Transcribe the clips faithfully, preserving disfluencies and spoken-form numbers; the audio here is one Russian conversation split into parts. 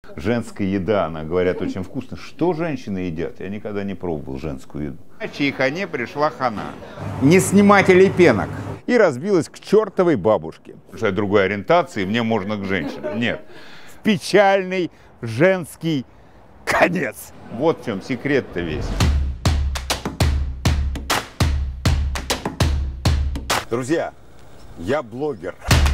Женская еда, она, говорят, очень вкусно. Что женщины едят? Я никогда не пробовал женскую еду. Чайхане пришла хана. Не снимателей пенок. И разбилась к чертовой бабушке. Потому что я другой ориентации, мне можно к женщинам. Нет. В печальный женский конец. Вот в чем секрет-то весь. Друзья, я блогер.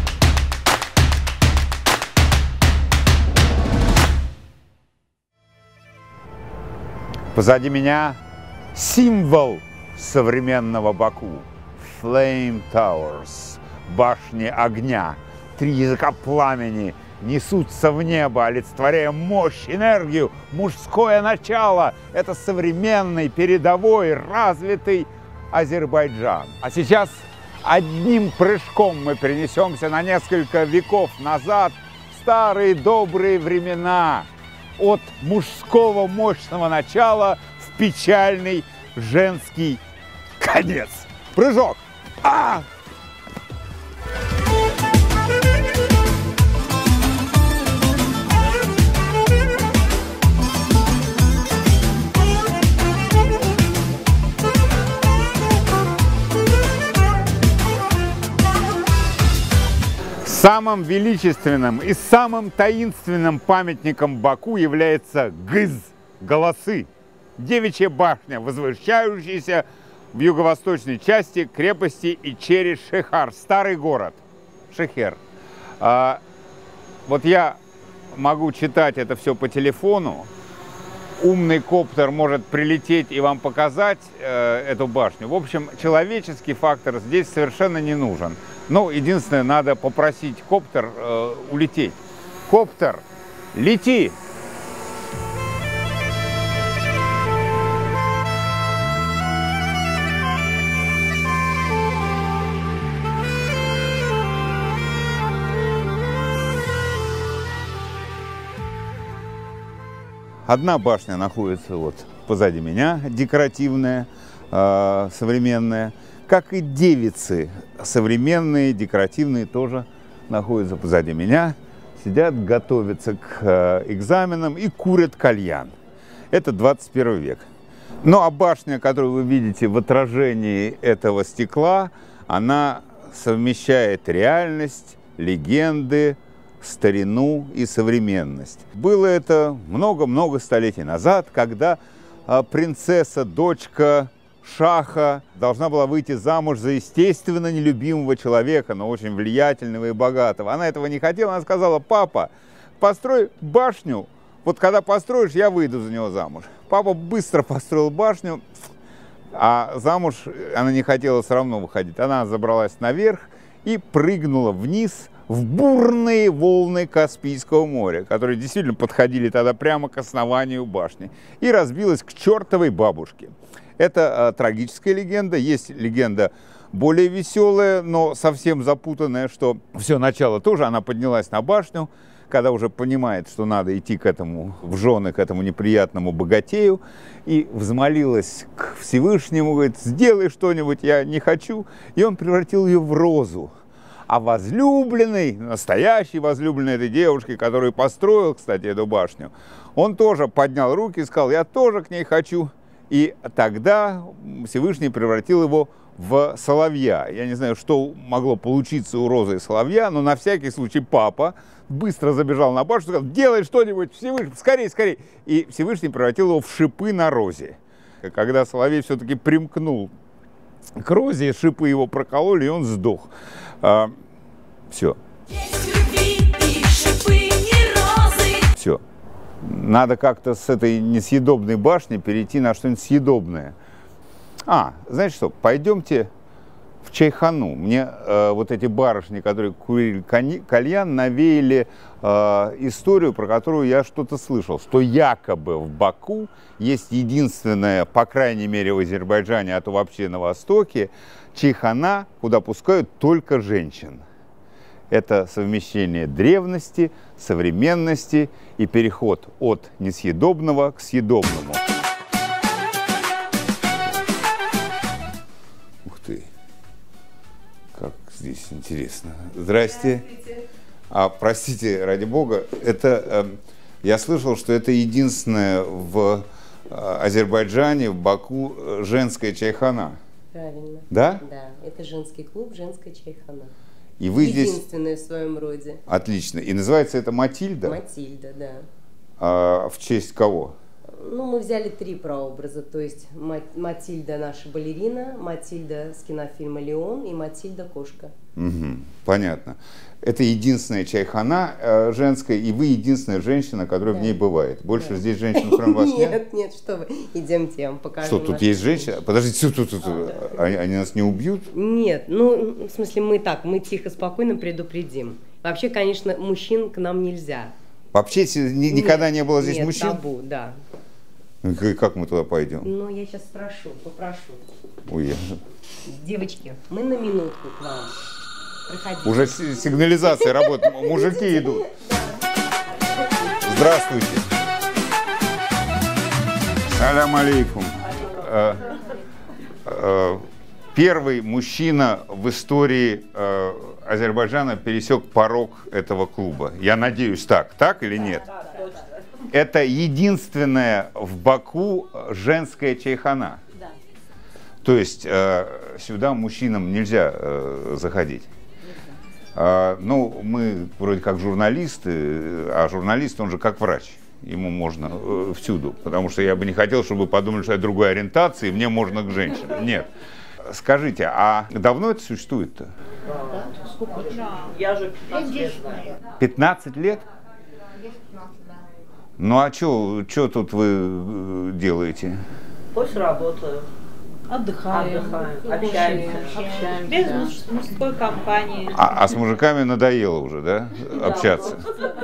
Позади меня символ современного Баку. Flame Towers. Башни огня. Три языка пламени несутся в небо, олицетворяя мощь, энергию, мужское начало. Это современный, передовой, развитый Азербайджан. А сейчас одним прыжком мы перенесемся на несколько веков назад, в старые добрые времена. От мужского мощного начала в печальный женский конец. Прыжок! А! Самым величественным и самым таинственным памятником Баку является Гыз – голосы. Девичья башня, возвышающаяся в юго-восточной части крепости Ичери-Шехар, старый город, Шехер. А, вот я могу читать это все по телефону. Умный коптер может прилететь и вам показать э, эту башню. В общем, человеческий фактор здесь совершенно не нужен. Ну, единственное, надо попросить коптер э, улететь. Коптер, лети! Одна башня находится вот позади меня, декоративная, э, современная. Как и девицы современные, декоративные, тоже находятся позади меня. Сидят, готовятся к э, экзаменам и курят кальян. Это двадцать первый век. Ну а башня, которую вы видите в отражении этого стекла, она совмещает реальность, легенды, старину и современность. Было это много-много столетий назад, когда э, принцесса, дочка Шаха должна была выйти замуж за естественно нелюбимого человека, но очень влиятельного и богатого. Она этого не хотела, она сказала: папа, построй башню, вот когда построишь, я выйду за него замуж. Папа быстро построил башню, а замуж она не хотела все равно выходить. Она забралась наверх и прыгнула вниз в бурные волны Каспийского моря, которые действительно подходили тогда прямо к основанию башни, и разбилась к чертовой бабушке. Это а, трагическая легенда. Есть легенда более веселая, но совсем запутанная, что все начало тоже она поднялась на башню, когда уже понимает, что надо идти к этому, в жены, к этому неприятному богатею, и взмолилась к Всевышнему, говорит: сделай что-нибудь, я не хочу. И он превратил ее в розу. А возлюбленный, настоящий возлюбленный этой девушки, который построил, кстати, эту башню, он тоже поднял руки и сказал: я тоже к ней хочу. И тогда Всевышний превратил его в соловья. Я не знаю, что могло получиться у розы и соловья, но на всякий случай папа быстро забежал на башню и сказал: делай что-нибудь, Всевышний, скорей, скорей. И Всевышний превратил его в шипы на розе. Когда соловей все-таки примкнул к розе, шипы его прокололи, и он сдох. А, все. Все. Надо как-то с этой несъедобной башни перейти на что-нибудь съедобное. А, знаете что, пойдемте в чайхану. Мне э, вот эти барышни, которые курили кальян, навеяли э, историю, про которую я что-то слышал, что якобы в Баку есть единственная, по крайней мере в Азербайджане, а то вообще на Востоке, чайхана, куда пускают только женщин. Это совмещение древности, современности и переход от несъедобного к съедобному. Ух ты, как здесь интересно. Здрасте. Здравствуйте. А простите, ради бога, это э, Я слышал, что это единственное в Азербайджане, в Баку, женская чайхана. Правильно. Да? Да, это женский клуб, женская чайхана. И вы здесь... Единственная в своем роде. Отлично. И называется это Матильда? Матильда, да. А, в честь кого? Ну, мы взяли три прообраза, то есть Матильда наша балерина, Матильда с кинофильма «Леон» и Матильда кошка. Угу, понятно. Это единственная чайхана э, женская, и вы единственная женщина, которая да. в ней бывает. Больше да. здесь женщин, кроме вас, нет? Нет, нет, что вы. Идемте, я вам покажу. Что, тут есть женщина? Подождите, тут, тут, тут. А, да. они, они нас не убьют? Нет, ну, в смысле, мы так, мы тихо, спокойно предупредим. Вообще, конечно, мужчин к нам нельзя. Вообще ни, никогда нет, не было здесь нет, мужчин? Табу, да. Как мы туда пойдем? Ну, я сейчас спрошу, попрошу. Ой, я... Девочки, мы на минутку к вам. Проходите. Уже сигнализация работает, мужики идут. Здравствуйте. Салям алейкум. Первый мужчина в истории Азербайджана пересек порог этого клуба. Я надеюсь, так. Так или нет? Это единственная в Баку женская чайхана. Да. То есть э, сюда мужчинам нельзя э, заходить. Э, ну, мы вроде как журналисты, а журналист, он же как врач. Ему можно э, всюду. Потому что я бы не хотел, чтобы вы подумали, что я другой ориентации, и мне можно к женщинам. Нет. Скажите, а давно это существует-то? Да. Сколько? Я же пятнадцать лет знаю. пятнадцать лет? Ну а что тут вы делаете? После работы. Отдыхаем, Отдыхаем, общаемся. общаемся. Без муж, мужской компании. А, а с мужиками надоело уже, да, общаться?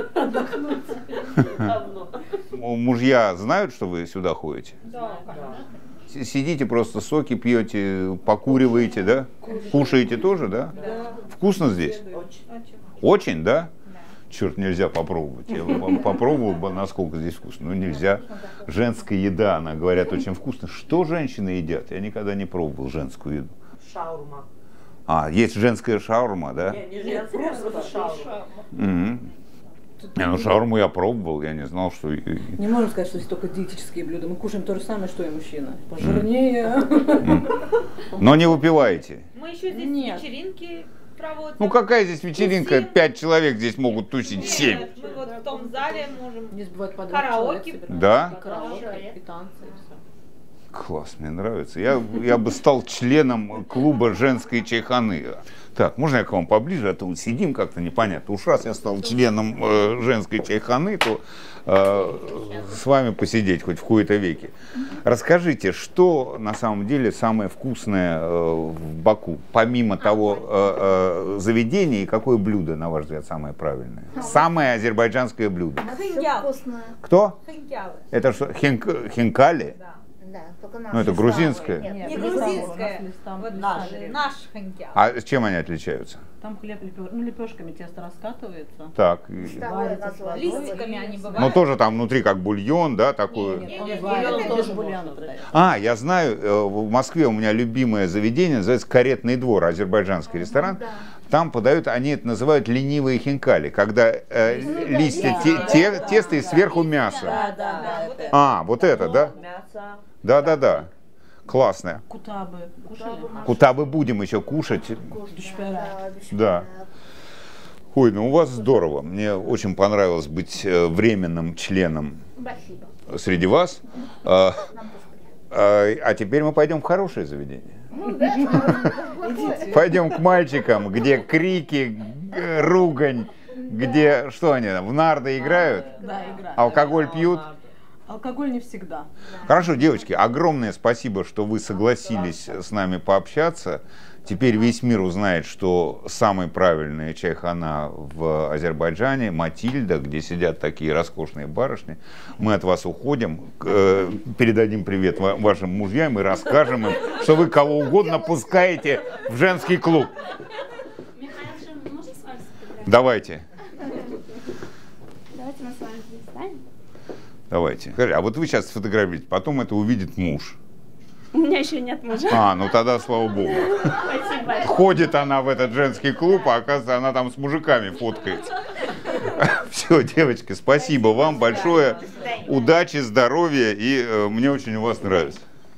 Давно. Мужья знают, что вы сюда ходите? Да. Сидите просто, соки пьете, покуриваете, да? Кушаете тоже, да? Да. Вкусно здесь? Очень. Очень, да? Черт, нельзя попробовать. Я бы попробовал бы, насколько здесь вкусно. Ну, нельзя. Женская еда, она, говорят, очень вкусно. Что женщины едят? Я никогда не пробовал женскую еду. Шаурма. А, есть женская шаурма, да? Не, не женская, просто шаурма. Угу. Не, ну, шаурму я пробовал, я не знал, что... Не можем сказать, что здесь только диетические блюда. Мы кушаем то же самое, что и мужчина. Пожирнее. Но не выпиваете? Мы еще здесь Нет. вечеринки проводим. Ну какая здесь вечеринка? Тусим. Пять человек здесь могут тусить, Нет, семь. мы вот в том зале можем. Здесь бывает по Караоке. Да? И караоке, и танцы, и все. Класс, мне нравится. Я, я бы стал членом клуба женской чайханы. Так, можно я к вам поближе, а то вот сидим как-то непонятно. Уж раз я стал членом э, женской чайханы, то э, с вами посидеть хоть в кои-то веки. Расскажите, что на самом деле самое вкусное э, в Баку, помимо того э, э, заведения, и какое блюдо, на ваш взгляд, самое правильное? Самое азербайджанское блюдо. Хинкал. Кто? Хинкалы. Это что, хинк- хинкали? Да. Да, только наш. Ну, это грузинское. Нет, Не не грузинская, там вот наш. наш, наш хинкал. А чем они отличаются? Там хлеб лепеш... ну, лепешками тесто раскатывается. Так. и- Второе название. Листиками они бывают. Ну, тоже там внутри как бульон, да, такой. Нет, Не, он не, варит, не, тоже не, бульон не, подает. А, я знаю, э, в Москве у меня любимое заведение, называется «Каретный двор», азербайджанский ресторан. Да. Там подают, они это называют ленивые хинкали, когда э, листья, те- те- тесто и сверху мясо. Да, да, да. вот это. А, вот это, да? Мясо. Да-да-да. Классно. Кутабы кушали? Кутабы будем еще кушать. Душпера. Да. Ой, ну у вас здорово. Мне очень понравилось быть э, временным членом Спасибо. среди вас. А, а, а теперь мы пойдем в хорошее заведение. Ну, да. Пойдем к мальчикам, где крики, г- ругань, где что они там, в нарды играют, Да, играют. алкоголь пьют. Алкоголь не всегда. Хорошо, девочки, огромное спасибо, что вы согласились с нами пообщаться. Теперь весь мир узнает, что самая правильная чайхана в Азербайджане, Матильда, где сидят такие роскошные барышни. Мы от вас уходим, э, передадим привет ва- вашим мужьям и расскажем им, что вы кого угодно пускаете в женский клуб. Михаил, можно с вами сфотографировать? Давайте, Давайте мы с вами здесь встанем. давайте. Скажи, а вот вы сейчас сфотографируете, потом это увидит муж. У меня еще нет мужа. А, ну тогда слава богу. Спасибо большое. Ходит она в этот женский клуб, а оказывается, она там с мужиками фоткается. Все. Все, девочки, спасибо вам большое. Удачи, здоровья, и э, мне очень у вас нравится.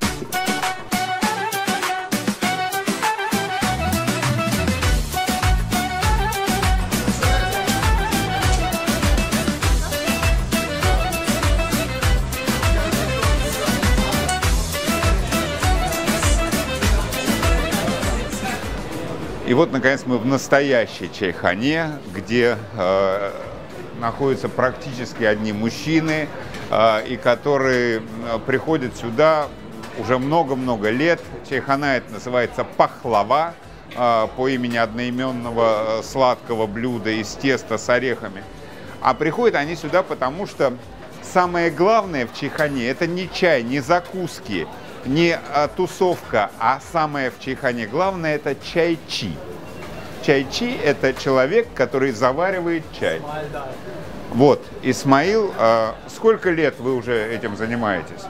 И вот, наконец, мы в настоящей чайхане, где э, находятся практически одни мужчины, э, и которые приходят сюда уже много-много лет. Чайхана это называется пахлава, э, по имени одноименного сладкого блюда из теста с орехами. А приходят они сюда, потому что самое главное в чайхане это не чай, не закуски, не а, тусовка, а самое в чайхане главное это чайчи. Чайчи это человек, который заваривает чай. Вот, Исмаил, а, сколько лет вы уже этим занимаетесь?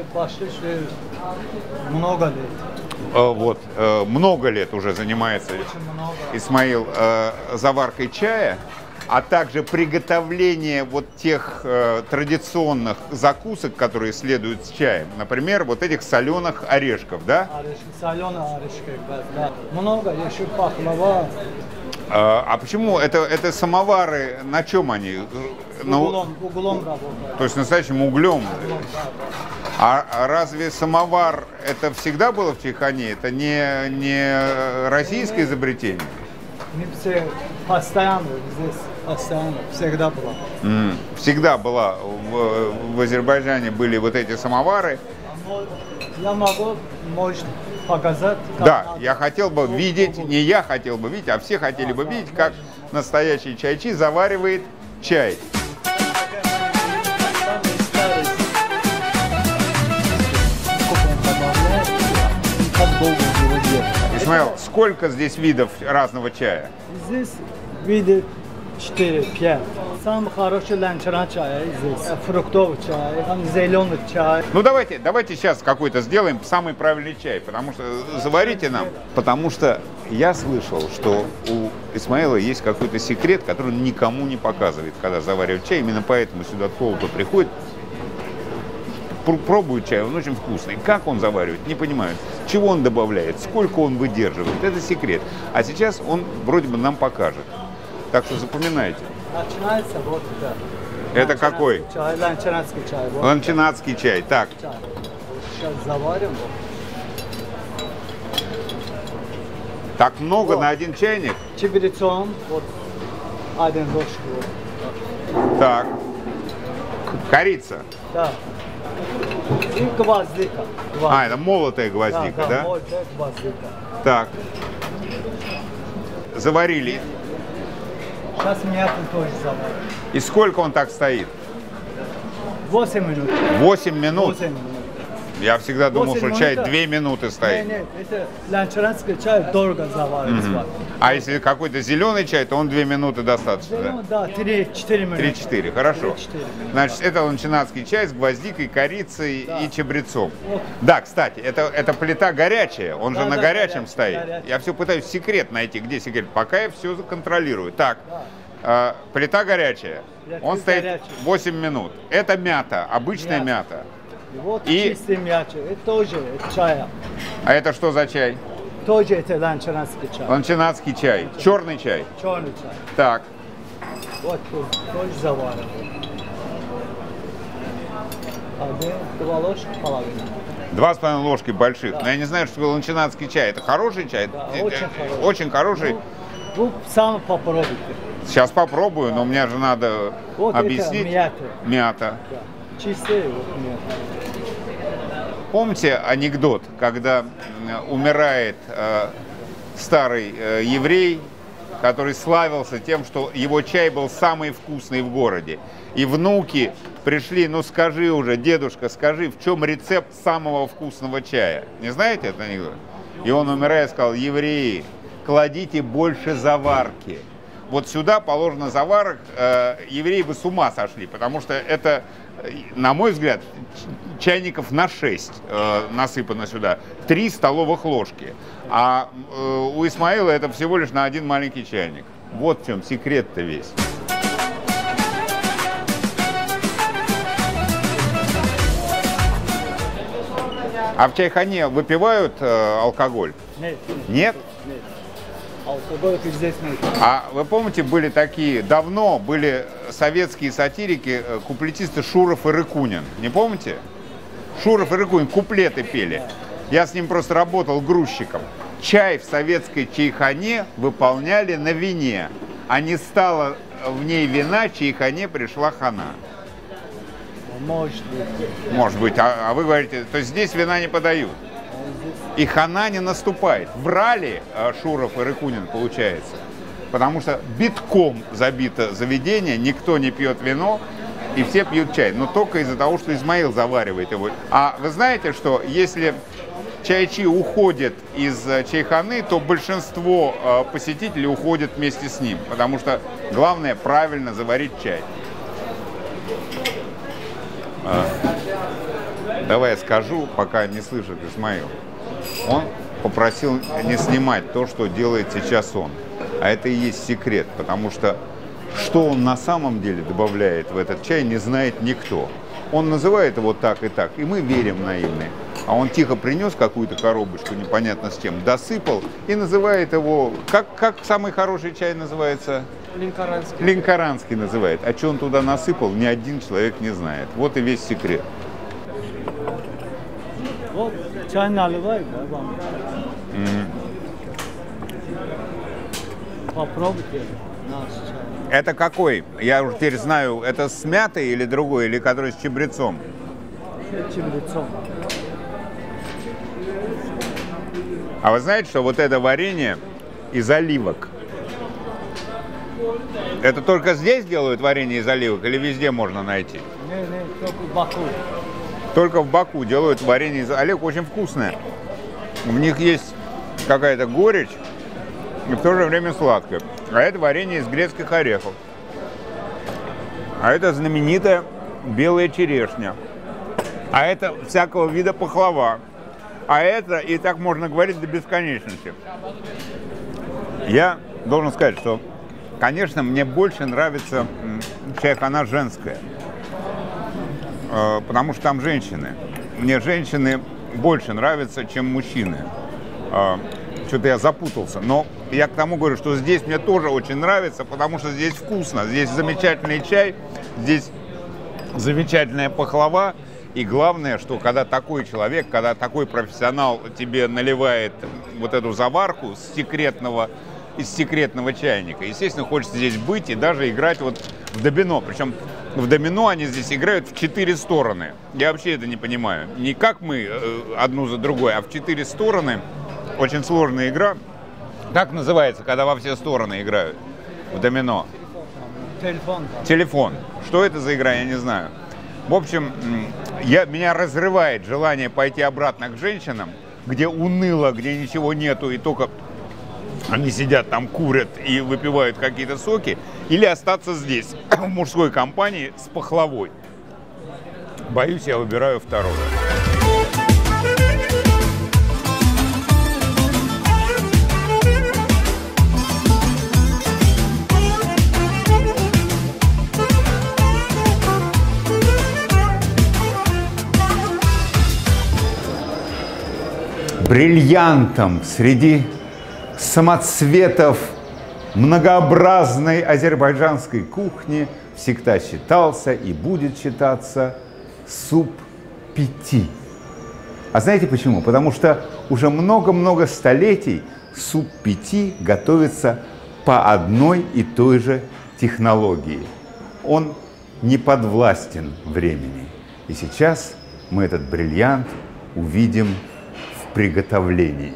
Много лет. А, вот, а, много лет уже занимается Исмаил а, заваркой чая, а также приготовление вот тех э, традиционных закусок, которые следуют с чаем. Например, вот этих соленых орешков, да? Орешки, соленые орешки, да. Много, еще пахлава. А, а почему? Это, это самовары, на чем они? Углом, на... углом работают. То есть настоящим углем? А, а разве самовар, это всегда было в чайхане? Это не, не российское изобретение? Мы все постоянно здесь, постоянно, всегда было. Mm. Всегда была, в, в Азербайджане были вот эти самовары. Я могу, может, показать. Да, надо. Я хотел бы видеть, не я хотел бы видеть, а все хотели а, бы да, видеть, как настоящий чайчи заваривает чай. Исмаил, сколько здесь видов разного чая? Здесь видов четыре-пять. Самый хороший ланчаран чай здесь. Фруктовый чай, зеленый чай. Ну давайте, давайте сейчас какой-то сделаем самый правильный чай, потому что заварите нам. Потому что я слышал, что у Исмаила есть какой-то секрет, который он никому не показывает, когда заваривает чай. Именно поэтому сюда толпы приходят, пробуют чай, он очень вкусный. Как он заваривает, не понимают. Чего он добавляет, сколько он выдерживает, это секрет. А сейчас он вроде бы нам покажет. Так что запоминайте. Начинается вот это. Это какой? Чай, ланчанатский чай. Вот ланчанатский чай. Так. Чай. Сейчас заварим. Так много вот. На один чайник? Чебрецом. Вот один ложку. Вот. Так. Корица. Да. И гвоздика. гвоздика. А, это молотая гвоздика, да? Да, да? Молотая гвоздика. Так. Заварили. Сейчас мяту тоже заварим. И сколько он так стоит? восемь минут. восемь минут? восемь минут. Я всегда думал, что чай минут. две минуты стоит. Нет, нет, это ланчанатский чай долго заваривается. Mm-hmm. А если какой-то зеленый чай, то он две минуты достаточно, Зеленый, да? Да, три-четыре минуты. три-четыре, хорошо. три-четыре минуты. Значит, это ланчанатский чай с гвоздикой, корицей да. и чабрецом. Вот. Да, кстати, это, это плита горячая, он да, же да, на горячем горячий, стоит. горячий. Я все пытаюсь секрет найти, где секрет, пока я все контролирую. Так, Да. э, плита горячая, Плита он стоит горячая. восемь минут. Это мята, обычная мята. мята. И вот И... чистый мячик, это тоже это чай. А это что за чай? Тоже это ланчанатский чай. Ланчанатский чай, черный чай. Черный чай. Так. Вот тоже завариваем. Один, два ложки, половина. Два с половиной ложки больших. Да. Но я не знаю, что такое ланчанатский чай. Это хороший чай? Да, это, очень это, хороший. Очень хороший. Ну, вы сами попробуйте. Сейчас попробую, но мне же надо Вот объяснить. это мята. Мята. Да. Чистые вот мята. Помните анекдот, когда умирает э, старый э, еврей, который славился тем, что его чай был самый вкусный в городе. И внуки пришли, ну скажи уже, дедушка, скажи, в чем рецепт самого вкусного чая? Не знаете этот анекдот? И он, умирая, сказал: евреи, кладите больше заварки. Вот сюда положено заварок, э, евреи бы с ума сошли, потому что это, на мой взгляд, чайников на шесть э, насыпано сюда, три столовых ложки. А э, у Исмаила это всего лишь на один маленький чайник. Вот в чем секрет-то весь. А в чайхане выпивают э, алкоголь? Нет, Нет? нет. Алкоголь здесь нет. А вы помните, были такие, давно были советские сатирики, э, куплетисты Шуров и Рыкунин. Не помните? Шуров и Рыкунин куплеты пели. Я с ним просто работал грузчиком. Чай в советской чайхане выполняли на вине. А не стало в ней вина, чайхане пришла хана. Может быть. Может быть. А, а вы говорите, то есть здесь вина не подают. И хана не наступает. Врали э, Шуров и Рыкунин, получается. Потому что битком забито заведение, никто не пьет вино, и все пьют чай. Но только из-за того, что Измаил заваривает его. А вы знаете, что если чайчи уходит из чайханы, то большинство э, посетителей уходит вместе с ним. Потому что главное правильно заварить чай. А, давай я скажу, пока не слышит Исмаил. Он попросил не снимать то, что делает сейчас он. А это и есть секрет, потому что что он на самом деле добавляет в этот чай, не знает никто. Он называет его так и так, и мы верим наивные. А он тихо принес какую-то коробочку, непонятно с чем, досыпал и называет его... Как, как самый хороший чай называется? Линкоранский. Линкоранский называет. А что он туда насыпал, ни один человек не знает. Вот и весь секрет. Вот, чай наливай, да, вам. Mm. Попробуйте наш чай. Это какой? Я уже теперь знаю, это с мятой или другой, или который с чабрецом? С чабрецом. А вы знаете, что вот это варенье из оливок? Это только здесь делают варенье из оливок или везде можно найти? Не, не, только в Баку. Только в Баку делают варенье из оливок, очень вкусное. В них есть какая-то горечь и в то же время сладкое. А это варенье из грецких орехов. А это знаменитая белая черешня. А это всякого вида пахлава. А это, и так можно говорить до бесконечности. Я должен сказать, что, конечно, мне больше нравится чайхана женская. Потому что там женщины. Мне женщины больше нравятся, чем мужчины. Что-то я запутался. Но я к тому говорю, что здесь мне тоже очень нравится, потому что здесь вкусно. Здесь замечательный чай, здесь замечательная пахлава. И главное, что когда такой человек, когда такой профессионал тебе наливает вот эту заварку с секретного, из секретного чайника, естественно, хочется здесь быть и даже играть вот в домино. Причем в домино они здесь играют в четыре стороны. Я вообще это не понимаю. Не как мы одну за другой, а в четыре стороны. Очень сложная игра. Как называется, когда во все стороны играют в домино? Телефон. Телефон. Что это за игра, я не знаю. В общем, я, меня разрывает желание пойти обратно к женщинам, где уныло, где ничего нету, и только они сидят там, курят и выпивают какие-то соки, или остаться здесь, в мужской компании с пахлавой. Боюсь, я выбираю второе. Бриллиантом среди самоцветов многообразной азербайджанской кухни всегда считался и будет считаться суп пити. А знаете почему? Потому что уже много-много столетий суп пити готовится по одной и той же технологии. Он не подвластен времени. И сейчас мы этот бриллиант увидим в приготовлении.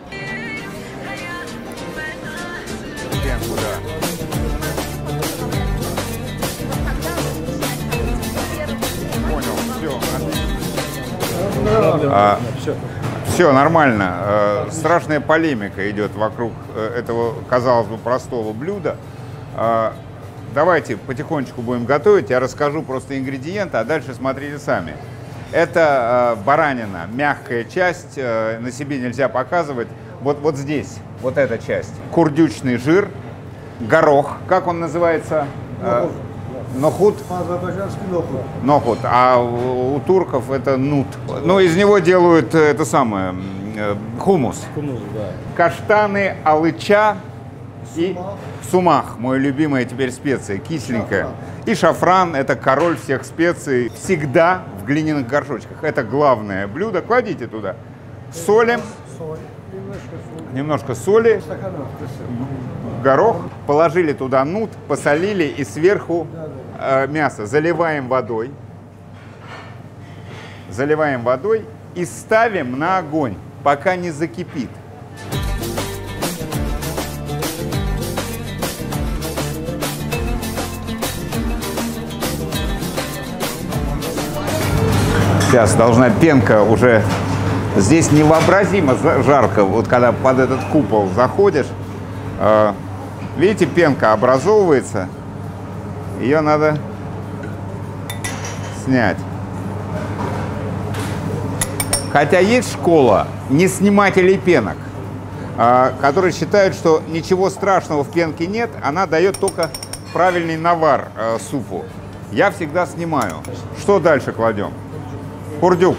А, все нормально. А, страшная полемика идет вокруг этого, казалось бы, простого блюда. А, давайте потихонечку будем готовить. Я расскажу просто ингредиенты, а дальше смотрите сами. Это э, баранина, мягкая часть, э, на себе нельзя показывать. Вот, вот здесь, вот эта часть. Курдючный жир, горох, как он называется? Э, Нохут? Азербайджанский нохут. Нохут. А у у турков это нут. Ну, из него делают э, это самое, э, хумус. Хумус, да. Каштаны, алыча и сумах. Мой любимая теперь специя, кисленькая. И шафран, это король всех специй. Всегда в глиняных горшочках. Это главное блюдо. Кладите туда. Солим. Соль. Немножко соль. Немножко соли. Стаканов. Горох. Положили туда нут, посолили и сверху э, мясо. Заливаем водой. Заливаем водой и ставим на огонь, пока не закипит. Сейчас должна пенка уже... Здесь невообразимо жарко, вот когда под этот купол заходишь. Э, видите, пенка образовывается. Ее надо снять. Хотя есть школа неснимателей пенок, э, которые считают, что ничего страшного в пенке нет, она дает только правильный навар э, супу. Я всегда снимаю. Что дальше кладем? Курдюк.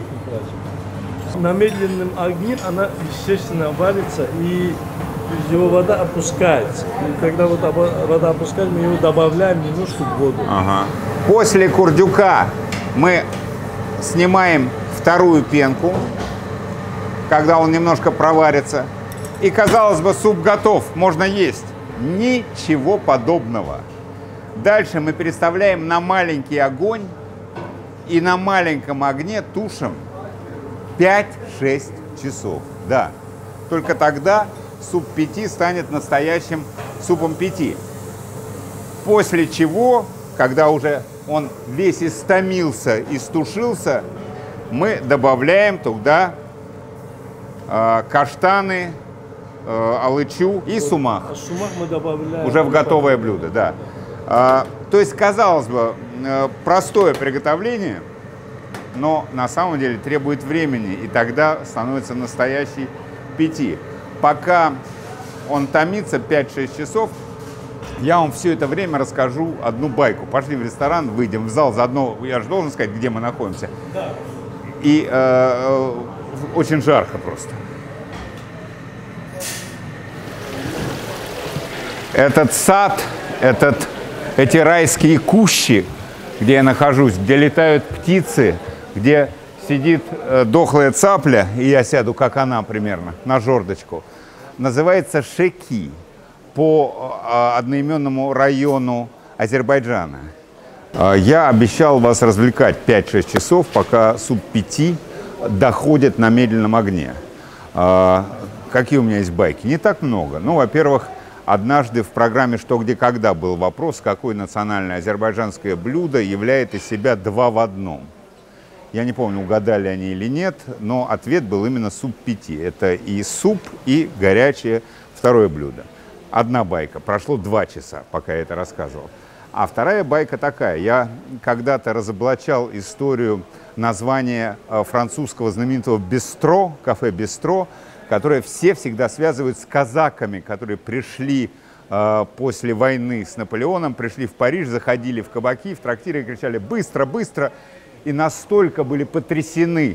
На медленном огне она, естественно, варится, и его вода опускается. И когда вот вода опускается, мы его добавляем немножко в воду. Ага. После курдюка мы снимаем вторую пенку, когда он немножко проварится. И, казалось бы, суп готов, можно есть. Ничего подобного. Дальше мы переставляем на маленький огонь и на маленьком огне тушим пять-шесть часов. Да, только тогда суп пяти станет настоящим супом пяти. После чего, когда уже он весь истомился и стушился, мы добавляем туда э, каштаны, э, алычу и сумах. А сумах мы добавляем уже в готовое блюдо, да. А, то есть, казалось бы, э, простое приготовление, но на самом деле требует времени, и тогда становится настоящий пяти. Пока он томится пять-шесть часов, я вам все это время расскажу одну байку. Пошли в ресторан, выйдем в зал, заодно, я же должен сказать, где мы находимся. Да. И э, очень жарко просто. Этот сад, этот, эти райские кущи, где я нахожусь, где летают птицы, где сидит э, дохлая цапля, и я сяду, как она примерно, на жердочку, называется Шеки, по э, одноименному району Азербайджана. Э, я обещал вас развлекать пять-шесть часов, пока суп пяти доходит на медленном огне. Э, какие у меня есть байки? Не так много. Ну, во-первых, однажды в программе «Что, где, когда» был вопрос, какое национальное азербайджанское блюдо являет из себя два в одном. Я не помню, угадали они или нет, но ответ был именно суп пяти. Это и суп, и горячее второе блюдо. Одна байка. Прошло два часа, пока я это рассказывал. А вторая байка такая. Я когда-то разоблачал историю названия французского знаменитого бистро, кафе «Бистро», которое все всегда связывают с казаками, которые пришли э, после войны с Наполеоном, пришли в Париж, заходили в кабаки, в трактиры и кричали «быстро, быстро!». И настолько были потрясены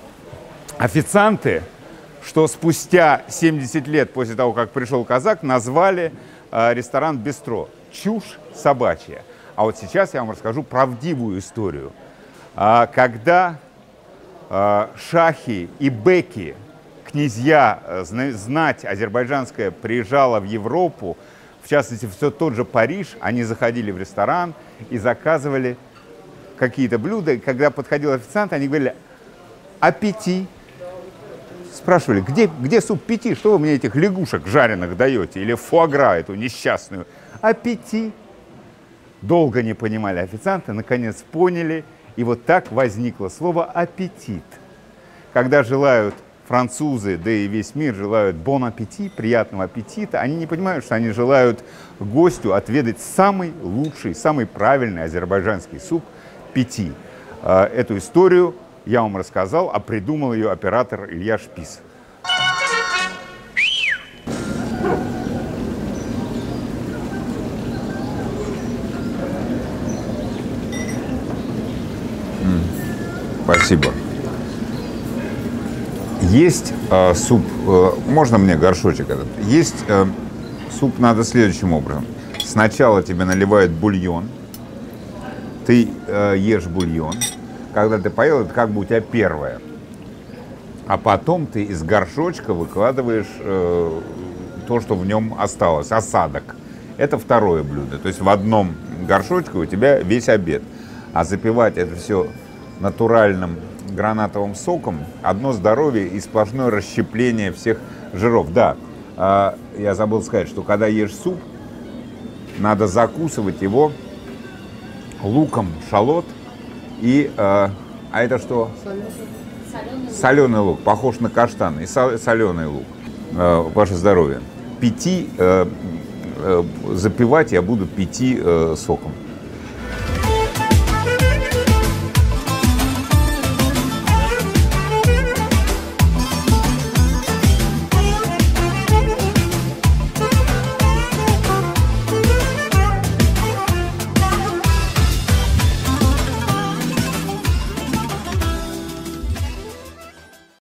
официанты, что спустя семьдесят лет после того, как пришел казак, назвали э, ресторан «Бистро». Чушь собачья. А вот сейчас я вам расскажу правдивую историю. А, когда э, шахи и беки, князья, знать азербайджанская, приезжала в Европу, в частности, все тот же Париж, они заходили в ресторан и заказывали какие-то блюда. И когда подходил официант, они говорили «аппети». Спрашивали, где, где суп пяти, что вы мне этих лягушек жареных даете, или фуагра эту несчастную. «Аппети». Долго не понимали официанты, наконец поняли, и вот так возникло слово «аппетит». Когда желают французы, да и весь мир желают «бон аппетит», приятного аппетита, они не понимают, что они желают гостю отведать самый лучший, самый правильный азербайджанский суп пяти. Эту историю я вам рассказал, а придумал ее оператор Илья Шпис. Спасибо. Есть э, суп, э, можно мне горшочек этот? Есть э, суп надо следующим образом. Сначала тебе наливают бульон, ты э, ешь бульон. Когда ты поел, это как бы у тебя первое. А потом ты из горшочка выкладываешь э, то, что в нем осталось, осадок. Это второе блюдо. То есть в одном горшочке у тебя весь обед. А запивать это все натуральным гранатовым соком — одно здоровье и сплошное расщепление всех жиров. Да, э, я забыл сказать, что когда ешь суп, надо закусывать его луком, шалот и... Э, а это что? Соленый. Соленый лук, похож на каштан, и соленый лук. Э, ваше здоровье. Пяти, э, э, запивать я буду пяти э, соком.